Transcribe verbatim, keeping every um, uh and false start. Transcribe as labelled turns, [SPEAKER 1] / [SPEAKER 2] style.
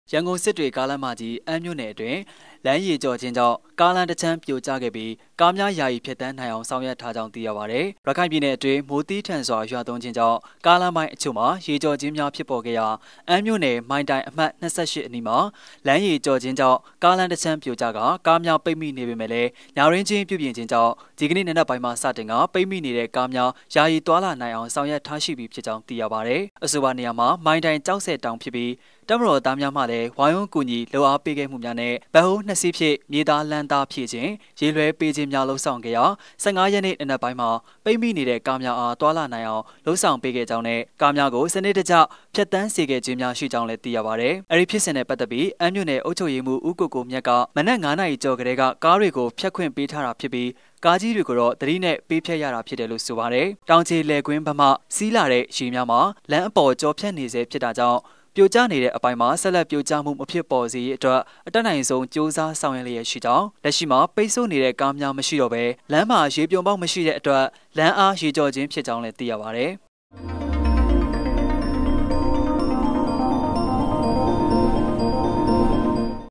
[SPEAKER 1] ရန်ကုန်စစ်တွေကားလမ်းမကြီးအမ်းမြို့နယ်အတွင်းလမ်းရည်ကျော်ခြင်းကြောင့်ကားလမ်းတစ်ချမ်းပြိုကျခဲ့ပြီးကားများယာယီဖြစ်တန်းနိုင်အောင်ဆောင်ရွက်ထားကြောင်းသိရပါတယ်။ရခိုင်ပြည်နယ်အတွင်းမိုးတီးထန်စွာရွာသွန်းခြင်းကြောင့်ကားလမ်းပိုင်းအချို့မှာရေကျော်ခြင်းများဖြစ်ပေါ်ခဲ့ရာအမ်းမြို့နယ်မိုင်းတိုင်အမှတ်၂၈အနီးမှာလမ်းရည်ကျော်ခြင်းကြောင့်ကားလမ်းတစ်ချမ်းပြိုကျကကားများပိတ်မိနေပေမဲ့လည်းညရင်းချင်းပြုပြင်ခြင်းကြောင့်ဒီကနေ့နံနက်ပိုင်းမှာစတင်ကပိတ်မိနေတဲ့ကားများယာယီတွာလာနိုင်အောင်ဆောင်ရွက်ထားရှိပြီးဖြစ်ကြောင်းသိရပါတယ်။အဆိုပါနေရာမှာမိုင်းတိုင်ကြောက်ဆဲတောင်ဖြစ်ပြီးတမတော်သားများမှလည်းဝိုင်းဝန်းကူညီလှူအားပေးခဲ့မှုများနဲ့ဗဟိုနှစ်စီးဖြင့်မြေသားလမ်းသားဖြည့်ခြင်းရေလွှဲပေးခြင်းများလှုံ့ဆော်ခဲ့ရာ၁၅ရက်နေ့အနက်ပိုင်းမှာပိတ်မိနေတဲ့ကားများအားတွာလာနိုင်အောင်လှုံ့ဆော်ပေးခဲ့ကြောင်းနဲ့ကားများကိုစနစ်တကျဖြတ်တန်းစေခဲ့ခြင်းများရှိကြောင်းလည်းသိရပါတယ်။အဲဒီဖြစ်စဉ်နဲ့ပတ်သက်ပြီးအမ်းမြို့နယ်အုပ်ချုပ်ရေးမှူးဦးကိုကိုမြတ်ကမနက်၅နာရီကျော်ကလေးကကားတွေကိုဖျက်ခွင့်ပေးထားတာဖြစ်ပြီးကားကြီးတွေကိုတော့သတိနဲ့ပေးဖြတ်ရတာဖြစ်တယ်လို့ဆိုပါတယ်။တောင်ချေလယ်ကွင်းဘက်မှစီးလာတဲ့ရေများမှာလမ်းအပေါ်ကျော်ဖြတ်နေစေဖြစ်တာကြောင့်ပြိုကျနေတဲ့အပိုင်းမှာဆက်လက်ပြိုကျမှုမဖြစ်ပေါ်စေအတွက်အတက်နိုင်ဆုံးစ조사ဆောင်ရွက်လျက်ရှိကြောင်းလက်ရှိမှာပိတ်ဆို့နေတဲ့ကားများမရှိတော့ဘဲလမ်းမှာရေပြုံပေါက်မရှိတဲ့အတွက်လမ်းအားရေကျော်ခြင်းဖြစ်ကြောင်းလည်းသိရပါတယ်။